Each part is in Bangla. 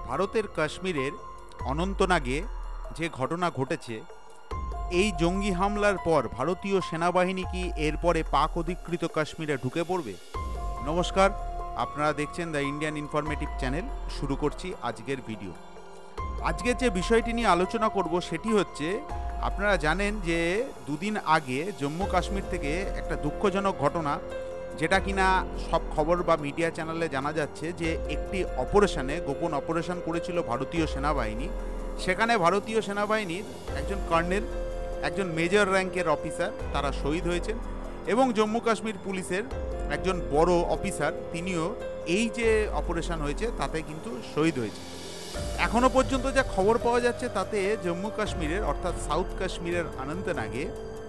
ভারতের কাশ্মীরের অনন্তনাগে যে ঘটনা ঘটেছে, এই জঙ্গি হামলার পর ভারতীয় সেনাবাহিনী কি এরপরে পাক অধিকৃত কাশ্মীরে ঢুকে পড়বে? নমস্কার, আপনারা দেখছেন দ্য ইন্ডিয়ান ইনফরমেটিভ চ্যানেল। শুরু করছি আজকের ভিডিও। আজকে যে বিষয়টি নিয়ে আলোচনা করব সেটি হচ্ছে, আপনারা জানেন যে দুদিন আগে জম্মু কাশ্মীর থেকে একটা দুঃখজনক ঘটনা, যেটা কিনা সব খবর বা মিডিয়া চ্যানেলে জানা যাচ্ছে যে একটি গোপন অপারেশন করেছিল ভারতীয় সেনাবাহিনী। সেখানে ভারতীয় সেনাবাহিনীর একজন কর্নেল, একজন মেজর র্যাঙ্কের অফিসার তারা শহীদ হয়েছেন, এবং জম্মু কাশ্মীর পুলিশের একজন বড় অফিসার তিনিও এই যে অপারেশন হয়েছে তাতে কিন্তু শহীদ হয়েছে। এখনও পর্যন্ত যা খবর পাওয়া যাচ্ছে তাতে জম্মু কাশ্মীরের অর্থাৎ সাউথ কাশ্মীরের অনন্তনাগে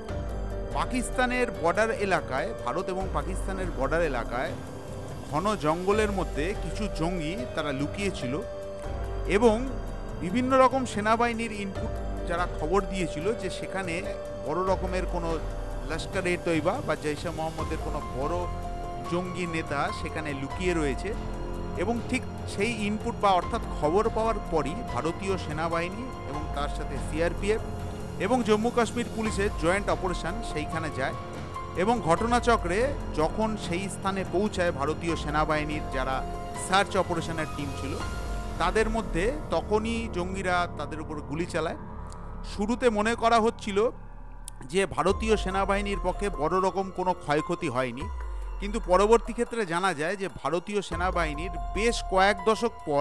পাকিস্তানের বর্ডার এলাকায়, ভারত এবং পাকিস্তানের বর্ডার এলাকায় ঘন জঙ্গলের মধ্যে কিছু জঙ্গি তারা লুকিয়েছিল, এবং বিভিন্ন রকম সেনাবাহিনীর ইনপুট যারা খবর দিয়েছিল যে সেখানে বড় রকমের কোনো লস্কর-এ তৈবা বা জৈশে মোহাম্মদের কোনো বড় জঙ্গি নেতা সেখানে লুকিয়ে রয়েছে। এবং ঠিক সেই ইনপুট বা অর্থাৎ খবর পাওয়ার পরই ভারতীয় সেনাবাহিনী এবং তার সাথে সিআরপিএফ এবং জম্মু কাশ্মীর পুলিশের জয়েন্ট অপারেশন সেইখানে যায়, এবং ঘটনাচক্রে যখন সেই স্থানে পৌঁছায় ভারতীয় সেনাবাহিনীর যারা সার্চ অপারেশনের টিম ছিল তাদের মধ্যে, তখনই জঙ্গিরা তাদের উপর গুলি চালায়। শুরুতে মনে করা হচ্ছিল যে ভারতীয় সেনাবাহিনীর পক্ষে বড় রকম কোনো ক্ষয়ক্ষতি হয়নি, কিন্তু পরবর্তী ক্ষেত্রে জানা যায় যে ভারতীয় সেনাবাহিনীর বেশ কয়েক দশক পর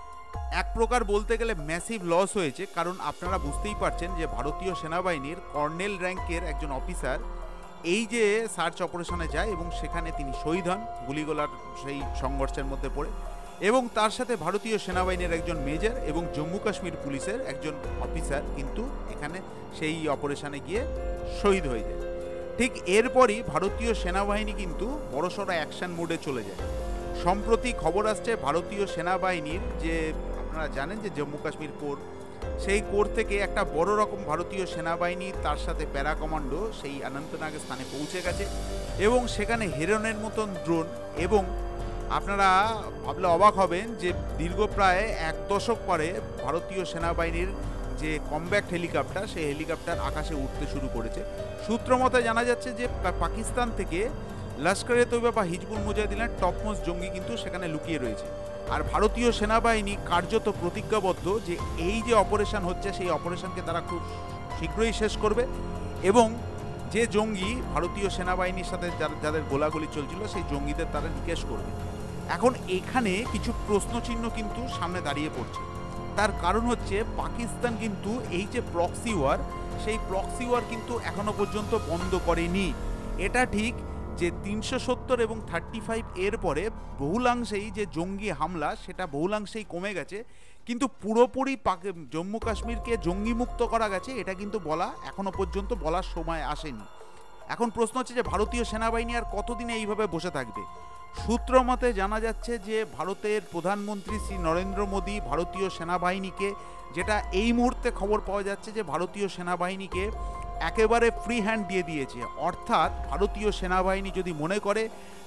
এক প্রকার বলতে গেলে ম্যাসিভ লস হয়েছে। কারণ আপনারা বুঝতেই পারছেন যে ভারতীয় সেনাবাহিনীর কর্নেল র্যাঙ্কের একজন অফিসার এই যে সার্চ অপারেশনে যায় এবং সেখানে তিনি শহীদ হন গুলিগোলার সেই সংঘর্ষের মধ্যে পড়ে, এবং তার সাথে ভারতীয় সেনাবাহিনীর একজন মেজর এবং জম্মু কাশ্মীর পুলিশের একজন অফিসার কিন্তু এখানে সেই অপারেশনে গিয়ে শহীদ হয়ে যায়। ঠিক এরপরই ভারতীয় সেনাবাহিনী কিন্তু বড়সড় অ্যাকশন মোডে চলে যায়। সম্প্রতি খবর আসছে ভারতীয় সেনাবাহিনীর, যে আপনারা জানেন যে জম্মু কাশ্মীর কোর, সেই কোর থেকে একটা বড় রকম ভারতীয় সেনাবাহিনী তার সাথে প্যারা কমান্ডো সেই অনন্তনাগ স্থানে পৌঁছে গেছে, এবং সেখানে হেরনের মতন ড্রোন, এবং আপনারা ভাবলে অবাক হবেন যে দীর্ঘ প্রায় এক দশক পরে ভারতীয় সেনাবাহিনীর যে কমব্যাট হেলিকপ্টার, সেই হেলিকপ্টার আকাশে উঠতে শুরু করেছে। সূত্র মতে জানা যাচ্ছে যে পাকিস্তান থেকে লস্কর-এ তৈবা বা হিজবুল মুজাহিদিনের টপমোস্ট জঙ্গি কিন্তু সেখানে লুকিয়ে রয়েছে। আর ভারতীয় সেনাবাহিনী কার্যত প্রতিজ্ঞাবদ্ধ যে এই যে অপারেশন হচ্ছে সেই অপারেশনকে তারা খুব শীঘ্রই শেষ করবে, এবং যে জঙ্গি ভারতীয় সেনাবাহিনীর সাথে যাদের গোলাগুলি চলছিল সেই জঙ্গিদের তারা নিকেশ করবে। এখন এখানে কিছু প্রশ্নচিহ্ন কিন্তু সামনে দাঁড়িয়ে পড়ছে। তার কারণ হচ্ছে পাকিস্তান কিন্তু এই যে প্রক্সি ওয়ার, সেই প্রক্সি ওয়ার কিন্তু এখনো পর্যন্ত বন্ধ করেনি। এটা ঠিক যে 370 এবং 35 এর পরে বহুলাংশেই যে জঙ্গি হামলা সেটা বহুলাংশেই কমে গেছে, কিন্তু পুরোপুরি জম্মু কাশ্মীরকে জঙ্গি মুক্ত করা গেছে এটা কিন্তু এখনো পর্যন্ত বলার সময় আসেনি। এখন প্রশ্ন হচ্ছে যে ভারতীয় সেনাবাহিনী আর কতদিনে এইভাবে বসে থাকবে? সূত্র মতে জানা যাচ্ছে যে ভারতের প্রধানমন্ত্রী শ্রী নরেন্দ্র মোদী ভারতীয় সেনাবাহিনীকে, যেটা এই মুহূর্তে খবর পাওয়া যাচ্ছে যে ভারতীয় সেনাবাহিনীকে একেবারে ফ্রি হ্যান্ড দিয়ে দিয়েছে। অর্থাৎ ভারতীয় সেনাবাহিনী যদি মনে করে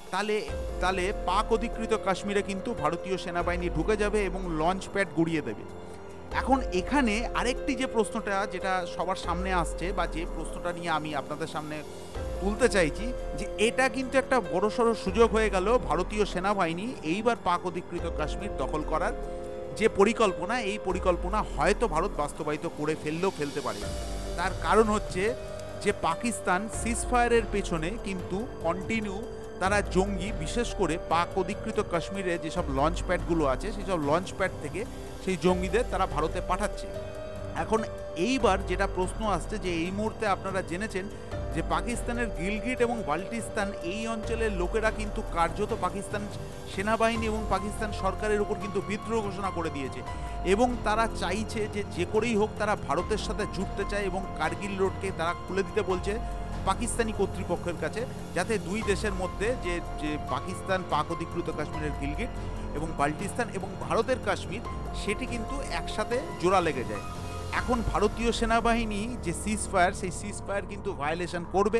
তাহলে পাক অধিকৃত কাশ্মীরে কিন্তু ভারতীয় সেনাবাহিনী ঢুকে যাবে এবং লঞ্চ প্যাড গুড়িয়ে দেবে। এখন এখানে আরেকটি যে প্রশ্নটা যেটা সবার সামনে আসছে, বা যে প্রশ্নটা নিয়ে আমি আপনাদের সামনে তুলতে চাইছি, যে এটা কিন্তু একটা বড়সড় সুযোগ হয়ে গেল ভারতীয় সেনাবাহিনী এইবার পাক অধিকৃত কাশ্মীর দখল করার যে পরিকল্পনা, এই পরিকল্পনা হয়তো ভারত বাস্তবায়িত করে ফেলতে পারে। তার কারণ হচ্ছে যে পাকিস্তান সিজফায়ারের পেছনে কিন্তু কন্টিনিউ তারা জঙ্গি, বিশেষ করে পাক অধিকৃত কাশ্মীরে যেসব লঞ্চ প্যাডগুলো আছে সেই সব লঞ্চ প্যাড থেকে সেই জঙ্গিদের তারা ভারতে পাঠাচ্ছে। এখন এইবার যেটা প্রশ্ন আসছে যে এই মুহূর্তে আপনারা জেনেছেন যে পাকিস্তানের গিলগিট এবং বাল্টিস্তান এই অঞ্চলের লোকেরা কিন্তু কার্যত পাকিস্তান সেনাবাহিনী এবং পাকিস্তান সরকারের উপর কিন্তু বিদ্রোহ ঘোষণা করে দিয়েছে, এবং তারা চাইছে যে করেই হোক তারা ভারতের সাথে জুটতে চায়, এবং কার্গিল রোডকে তারা খুলে দিতে বলছে পাকিস্তানি কর্তৃপক্ষের কাছে, যাতে দুই দেশের মধ্যে যে পাকিস্তান পাক অধিকৃত কাশ্মীরের গিলগিট এবং বাল্টিস্তান এবং ভারতের কাশ্মীর সেটি কিন্তু একসাথে জোড়া লেগে যায়। এখন ভারতীয় সেনাবাহিনী যে সিজফায়ার, সেই সিজফায়ার কিন্তু ভায়োলেশন করবে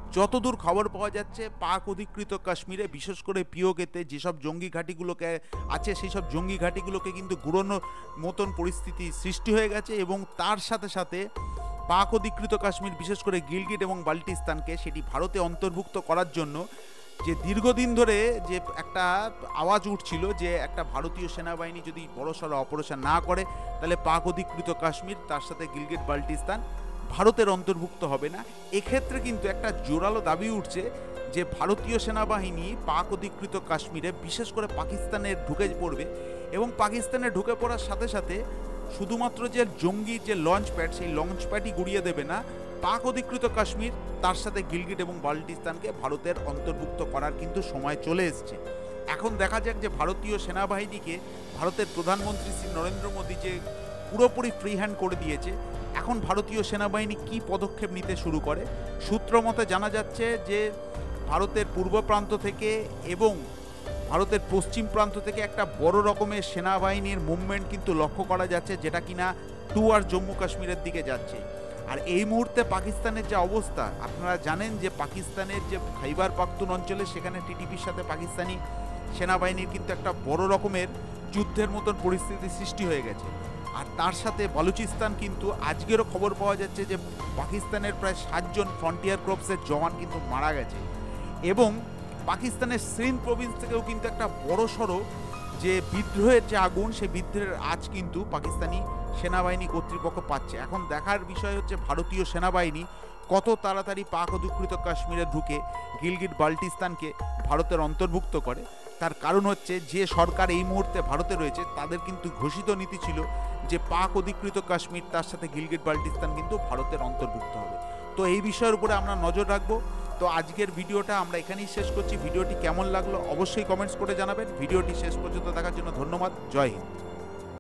যতদূর খবর পাওয়া যাচ্ছে পাক অধিকৃত কাশ্মীরে বিশেষ করে পিওকেতে যেসব জঙ্গি ঘাঁটিগুলোকে আছে সেই সব জঙ্গি ঘাঁটিগুলোকে কিন্তু গুড়োনোর মতন পরিস্থিতি সৃষ্টি হয়ে গেছে, এবং তার সাথে সাথে পাক অধিকৃত কাশ্মীর বিশেষ করে গিলগিট এবং বাল্টিস্তানকে সেটি ভারতে অন্তর্ভুক্ত করার জন্য যে দীর্ঘদিন ধরে যে একটা আওয়াজ উঠছিল যে একটা ভারতীয় সেনাবাহিনী যদি বড়সড় অপারেশন না করে তাহলে পাক অধিকৃত কাশ্মীর তার সাথে গিলগিট বাল্টিস্তান ভারতের অন্তর্ভুক্ত হবে না। এক্ষেত্রে কিন্তু একটা জোরালো দাবি উঠছে যে ভারতীয় সেনাবাহিনী পাক অধিকৃত কাশ্মীরে বিশেষ করে পাকিস্তানে ঢুকে পড়বে, এবং পাকিস্তানে ঢুকে পড়ার সাথে সাথে শুধুমাত্র যে জঙ্গি যে লঞ্চ প্যাড সেই লঞ্চ প্যাডই গুড়িয়ে দেবে না, পাক অধিকৃত কাশ্মীর তার সাথে গিলগিট এবং বাল্টিস্তানকে ভারতের অন্তর্ভুক্ত করার কিন্তু সময় চলে এসছে। এখন দেখা যাক যে ভারতীয় সেনাবাহিনীকে ভারতের প্রধানমন্ত্রী শ্রী নরেন্দ্র মোদী যে পুরোপুরি ফ্রি হ্যান্ড করে দিয়েছে, এখন ভারতীয় সেনাবাহিনী কি পদক্ষেপ নিতে শুরু করে। সূত্র মতে জানা যাচ্ছে যে ভারতের পূর্ব প্রান্ত থেকে এবং ভারতের পশ্চিম প্রান্ত থেকে একটা বড় রকমের সেনাবাহিনীর মুভমেন্ট কিন্তু লক্ষ্য করা যাচ্ছে, যেটা কিনা টুয়ার্ড জম্মু কাশ্মীরের দিকে যাচ্ছে। আর এই মুহূর্তে পাকিস্তানের যে অবস্থা, আপনারা জানেন যে পাকিস্তানের যে খাইবার পাখতুন অঞ্চলে সেখানে টিটিপির সাথে পাকিস্তানি সেনাবাহিনীর কিন্তু একটা বড় রকমের যুদ্ধের মতন পরিস্থিতি সৃষ্টি হয়ে গেছে। আর তার সাথে বালুচিস্তান কিন্তু আজকেরও খবর পাওয়া যাচ্ছে যে পাকিস্তানের প্রায় 7 জন ফ্রন্টিয়ার ক্রপসের জওয়ান কিন্তু মারা গেছে, এবং পাকিস্তানের সিন্ধ প্রভিন্স থেকেও কিন্তু একটা বড় সড়ো যে বিদ্রোহের যে আগুন, সেই বিদ্রোহের আজ কিন্তু পাকিস্তানি সেনাবাহিনী কর্তৃপক্ষ পাচ্ছে। এখন দেখার বিষয় হচ্ছে ভারতীয় সেনাবাহিনী কত তাড়াতাড়ি পাক অধিকৃত কাশ্মীরে ঢুকে গিলগিট বাল্টিস্তানকে ভারতের অন্তর্ভুক্ত করে। তার কারণ হচ্ছে যে সরকার এই মুহূর্তে ভারতে রয়েছে তাদের কিন্তু ঘোষিত নীতি ছিল যে পাক অধিকৃত কাশ্মীর তার সাথে গিলগিট বাল্টিস্তান কিন্তু ভারতের অন্তর্ভুক্ত হবে। তো এই বিষয়ের উপরে আমরা নজর রাখবো। তো আজকের ভিডিওটা আমরা এখানেই শেষ করছি। ভিডিওটি কেমন লাগলো অবশ্যই কমেন্টস করে জানাবেন। ভিডিওটি শেষ পর্যন্ত দেখার জন্য ধন্যবাদ। জয় হিন্দ।